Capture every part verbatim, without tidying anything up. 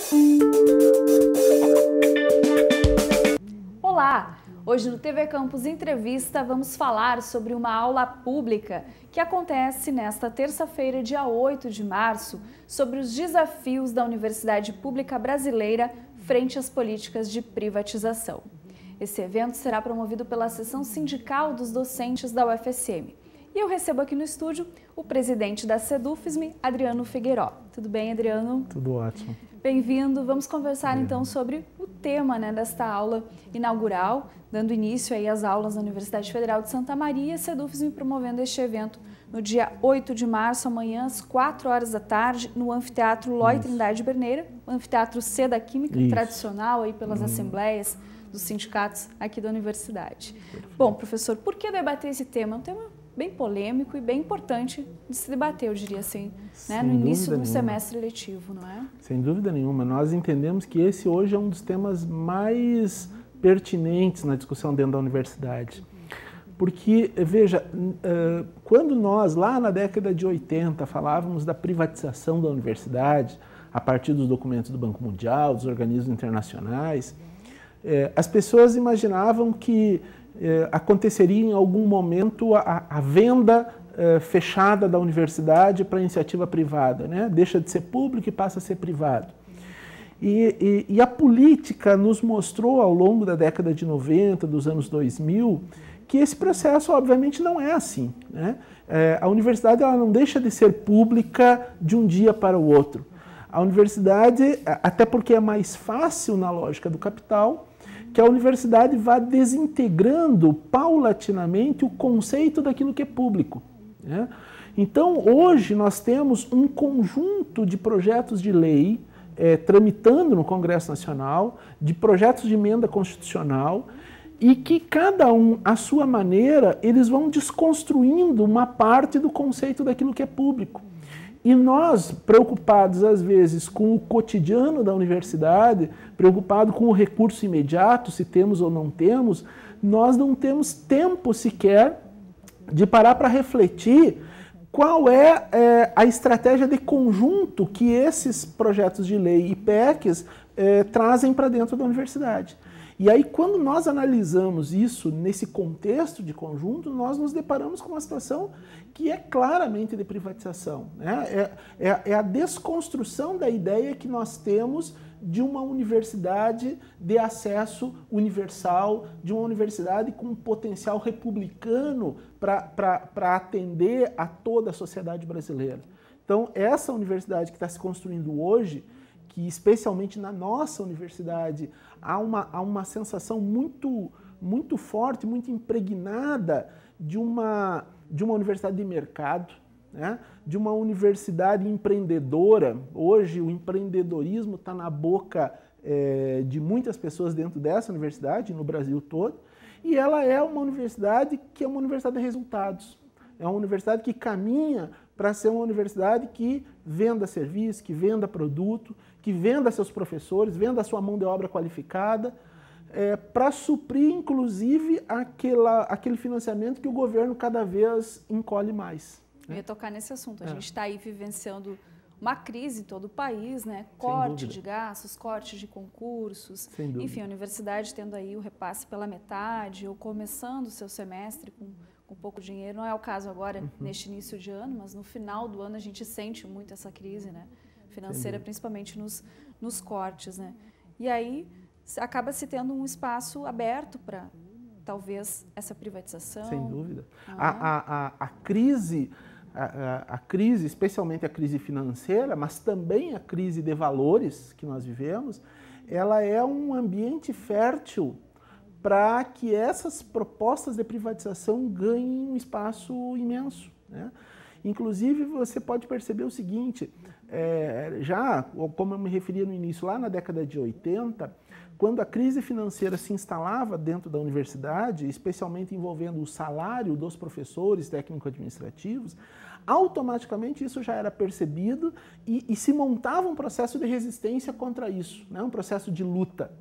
Olá! Hoje no T V Campus Entrevista vamos falar sobre uma aula pública que acontece nesta terça-feira, dia oito de março, sobre os desafios da Universidade Pública Brasileira frente às políticas de privatização. Esse evento será promovido pela Seção Sindical dos Docentes da U F S M. E eu recebo aqui no estúdio o presidente da SEDUFSM, Adriano Figueiró. Tudo bem, Adriano? Tudo ótimo. Bem-vindo. Vamos conversar é. então sobre o tema né, desta aula inaugural, dando início aí às aulas da Universidade Federal de Santa Maria, a SEDUFSM promovendo este evento no dia oito de março, amanhã às quatro horas da tarde, no Anfiteatro Lói Trindade Berneira, o Anfiteatro C da Química, Isso. tradicional aí pelas hum. assembleias dos sindicatos aqui da universidade. Perfeito. Bom, professor, por que debater esse tema? É um tema bem polêmico e bem importante de se debater, eu diria assim, né, no início do semestre letivo, não é? Sem dúvida nenhuma. Nós entendemos que esse hoje é um dos temas mais pertinentes na discussão dentro da universidade. Porque, veja, quando nós, lá na década de oitenta, falávamos da privatização da universidade, a partir dos documentos do Banco Mundial, dos organismos internacionais, as pessoas imaginavam que Eh, aconteceria em algum momento a, a venda eh, fechada da universidade para iniciativa privada, né? Deixa de ser público e passa a ser privado. E, e, e a política nos mostrou ao longo da década de noventa, dos anos dois mil, que esse processo obviamente não é assim, né? Eh, a universidade ela não deixa de ser pública de um dia para o outro. A universidade, até porque é mais fácil na lógica do capital, que a universidade vá desintegrando paulatinamente o conceito daquilo que é público, né? Então, hoje nós temos um conjunto de projetos de lei é, tramitando no Congresso Nacional, de projetos de emenda constitucional, e que cada um, à sua maneira, eles vão desconstruindo uma parte do conceito daquilo que é público. E nós, preocupados às vezes com o cotidiano da universidade, preocupados com o recurso imediato, se temos ou não temos, nós não temos tempo sequer de parar para refletir qual é, é a estratégia de conjunto que esses projetos de lei e P E Cs é, trazem para dentro da universidade. E aí, quando nós analisamos isso nesse contexto de conjunto, nós nos deparamos com uma situação que é claramente de privatização, né? É, é, é a desconstrução da ideia que nós temos de uma universidade de acesso universal, de uma universidade com um potencial republicano para atender a toda a sociedade brasileira. Então, essa universidade que está se construindo hoje, que especialmente na nossa universidade há uma, há uma sensação muito, muito forte, muito impregnada de uma, de uma universidade de mercado, né? De uma universidade empreendedora. Hoje o empreendedorismo está na boca é, de muitas pessoas dentro dessa universidade, no Brasil todo, e ela é uma universidade que é uma universidade de resultados. É uma universidade que caminha para ser uma universidade que venda serviço, que venda produto, que venda seus professores, venda a sua mão de obra qualificada, é, para suprir, inclusive, aquela, aquele financiamento que o governo cada vez encolhe mais. Eu ia tocar nesse assunto. A é. gente está aí vivenciando uma crise em todo o país, né? Corte de gastos, corte de concursos, enfim, a universidade tendo aí o repasse pela metade ou começando o seu semestre com com pouco dinheiro. Não é o caso agora, uhum. neste início de ano, mas no final do ano a gente sente muito essa crise, né, financeira, Entendi. principalmente nos, nos cortes, né? E aí acaba se tendo um espaço aberto para, talvez, essa privatização. Sem dúvida. Ah. A, a, a, crise, a, a crise, especialmente a crise financeira, mas também a crise de valores que nós vivemos, ela é um ambiente fértil para que essas propostas de privatização ganhem um espaço imenso, né? Inclusive, você pode perceber o seguinte, é, já, como eu me referia no início, lá na década de oitenta, quando a crise financeira se instalava dentro da universidade, especialmente envolvendo o salário dos professores técnico-administrativos, automaticamente isso já era percebido e, e se montava um processo de resistência contra isso, né? Um processo de luta.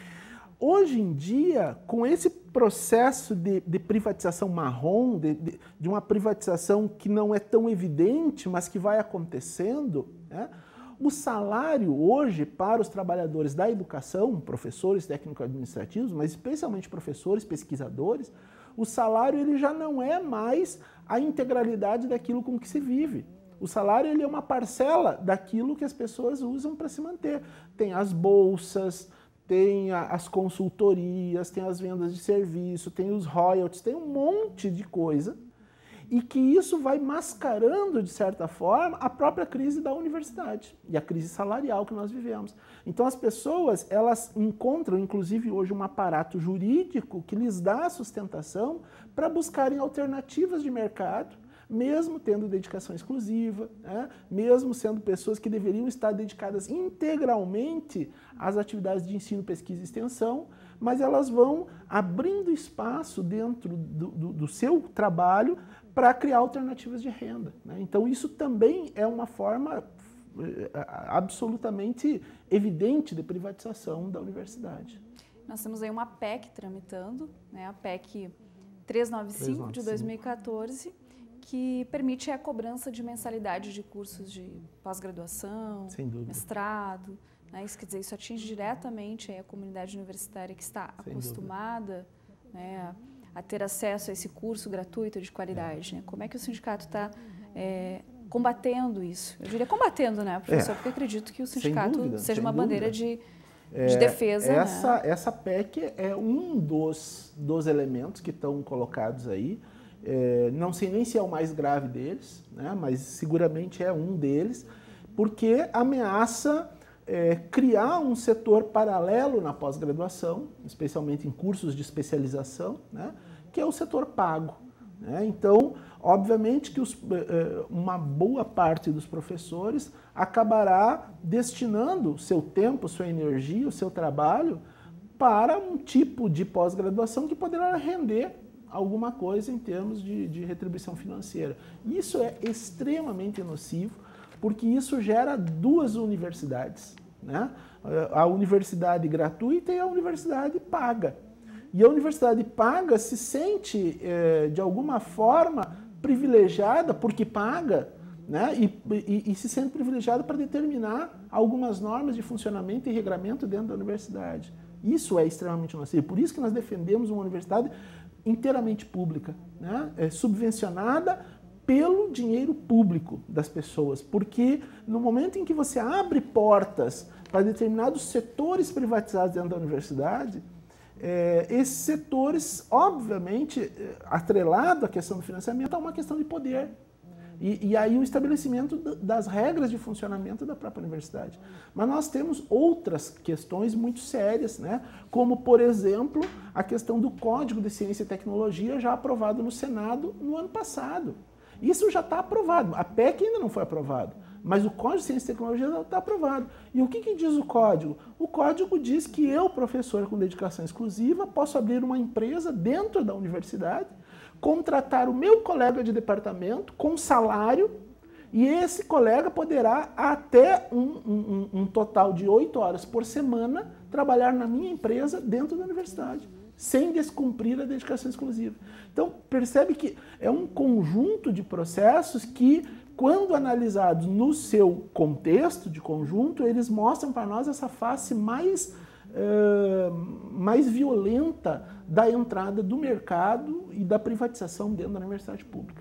Hoje em dia, com esse processo de, de privatização marrom, de, de, de uma privatização que não é tão evidente, mas que vai acontecendo, né? O salário hoje para os trabalhadores da educação, professores, técnico-administrativos, mas especialmente professores, pesquisadores, o salário ele já não é mais a integralidade daquilo com que se vive. O salário ele é uma parcela daquilo que as pessoas usam para se manter. Tem as bolsas, tem as consultorias, tem as vendas de serviço, tem os royalties, tem um monte de coisa. E que isso vai mascarando, de certa forma, a própria crise da universidade e a crise salarial que nós vivemos. Então as pessoas, elas encontram, inclusive hoje, um aparato jurídico que lhes dá sustentação para buscarem alternativas de mercado, mesmo tendo dedicação exclusiva, né? Mesmo sendo pessoas que deveriam estar dedicadas integralmente às atividades de ensino, pesquisa e extensão, mas elas vão abrindo espaço dentro do, do, do seu trabalho para criar alternativas de renda, né? Então isso também é uma forma absolutamente evidente de privatização da universidade. Nós temos aí uma P E C tramitando, né? A P E C trezentos e noventa e cinco de dois mil e quatorze, que permite a cobrança de mensalidade de cursos de pós-graduação, mestrado, né? Isso quer dizer, isso atinge diretamente a comunidade universitária que está Sem acostumada, né, a ter acesso a esse curso gratuito de qualidade, né? Como é que o sindicato está é, combatendo isso? Eu diria combatendo, né, professor? É, porque acredito que o sindicato dúvida, seja uma dúvida. bandeira de, de é, defesa. Essa, né? essa P E C é um dos, dos elementos que estão colocados aí. É, não sei nem se é o mais grave deles, né, mas seguramente é um deles, porque ameaça é, criar um setor paralelo na pós-graduação, especialmente em cursos de especialização, né, que é o setor pago. Né? Então, obviamente que os, uma boa parte dos professores acabará destinando seu tempo, sua energia, o seu trabalho para um tipo de pós-graduação que poderá render alguma coisa em termos de, de retribuição financeira. Isso é extremamente nocivo, porque isso gera duas universidades, né? A universidade gratuita e a universidade paga. E a universidade paga se sente, é, de alguma forma, privilegiada porque paga, né? E, e, e se sente privilegiada para determinar algumas normas de funcionamento e regramento dentro da universidade. Isso é extremamente nocivo. Por isso que nós defendemos uma universidade inteiramente pública, né? É subvencionada pelo dinheiro público das pessoas, porque no momento em que você abre portas para determinados setores privatizados dentro da universidade, é, esses setores, obviamente, atrelado à questão do financiamento, é uma questão de poder. E, e aí o estabelecimento das regras de funcionamento da própria universidade. Mas nós temos outras questões muito sérias, né? Como, por exemplo, a questão do Código de Ciência e Tecnologia, já aprovado no Senado no ano passado. Isso já está aprovado. A P E C ainda não foi aprovado, mas o Código de Ciência e Tecnologia já está aprovado. E o que, que diz o Código? O Código diz que eu, professor com dedicação exclusiva, posso abrir uma empresa dentro da universidade, contratar o meu colega de departamento com salário, e esse colega poderá, até um, um, um total de oito horas por semana, trabalhar na minha empresa dentro da universidade, sem descumprir a dedicação exclusiva. Então, percebe que é um conjunto de processos que, quando analisados no seu contexto de conjunto, eles mostram para nós essa face mais Uh, mais violenta da entrada do mercado e da privatização dentro da universidade pública.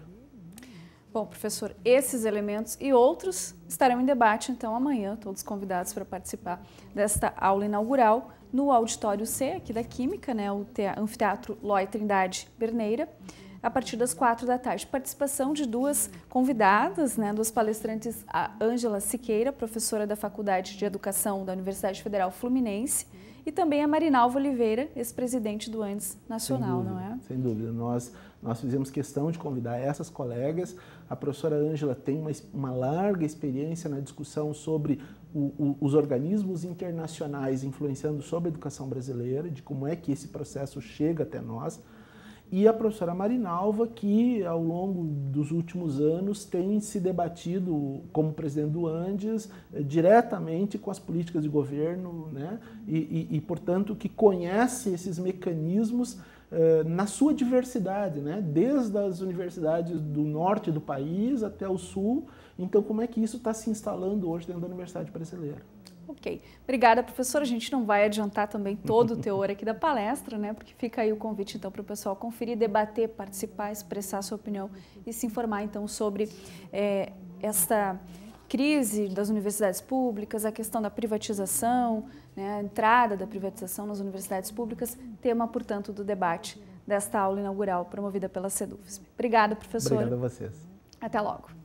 Bom, professor, esses elementos e outros estarão em debate, então, amanhã, todos convidados para participar desta aula inaugural no Auditório C, aqui da Química, né, o Anfiteatro Lói Trindade Berneira, a partir das quatro da tarde. Participação de duas convidadas, né, duas palestrantes, a Ângela Siqueira, professora da Faculdade de Educação da Universidade Federal Fluminense, e também a Marinalva Oliveira, ex-presidente do Andes Nacional, dúvida, não é? Sem dúvida. Nós, nós fizemos questão de convidar essas colegas. A professora Ângela tem uma, uma larga experiência na discussão sobre o, o, os organismos internacionais influenciando sobre a educação brasileira, de como é que esse processo chega até nós. E a professora Marinalva, que ao longo dos últimos anos tem se debatido como presidente do Andes diretamente com as políticas de governo, né? e, e, e, portanto, que conhece esses mecanismos uh, na sua diversidade, né? Desde as universidades do norte do país até o sul. Então, como é que isso está se instalando hoje dentro da Universidade Brasileira? Ok. Obrigada, professor. A gente não vai adiantar também todo o teor aqui da palestra, né? Porque fica aí o convite, então, para o pessoal conferir, debater, participar, expressar sua opinião e se informar, então, sobre é, esta crise das universidades públicas, a questão da privatização, né, a entrada da privatização nas universidades públicas, tema, portanto, do debate desta aula inaugural promovida pela SEDUFSM. Obrigada, professor. Obrigado a vocês. Até logo.